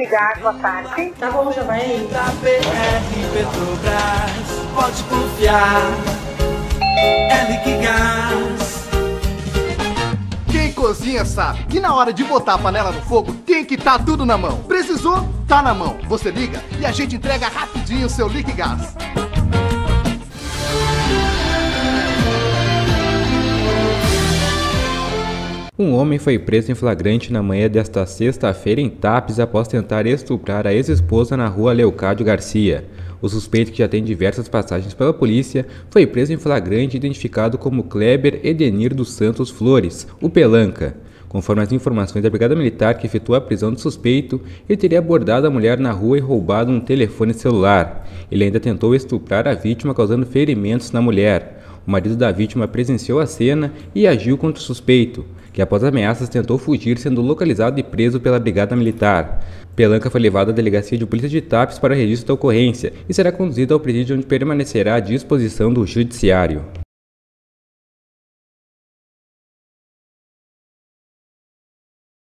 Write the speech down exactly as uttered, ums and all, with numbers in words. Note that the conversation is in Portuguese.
ligar, boa tarde. Tá bom, já vai aí. Da B R Petrobras, pode confiar, é Liquigás. Quem cozinha sabe que na hora de botar a panela no fogo tem que estar tudo na mão. Precisou? Tá na mão. Você liga e a gente entrega rapidinho o seu Liquigás. Um homem foi preso em flagrante na manhã desta sexta-feira em Tapes após tentar estuprar a ex-esposa na rua Leocádio Garcia. O suspeito, que já tem diversas passagens pela polícia, foi preso em flagrante identificado como Kleber Edenir dos Santos Flores, o Pelanca. Conforme as informações da Brigada Militar que efetuou a prisão do suspeito, ele teria abordado a mulher na rua e roubado um telefone celular. Ele ainda tentou estuprar a vítima, causando ferimentos na mulher. O marido da vítima presenciou a cena e agiu contra o suspeito, que após ameaças tentou fugir, sendo localizado e preso pela Brigada Militar. Pelanca foi levado à Delegacia de Polícia de Tapes para registro da ocorrência e será conduzido ao presídio, onde permanecerá à disposição do Judiciário.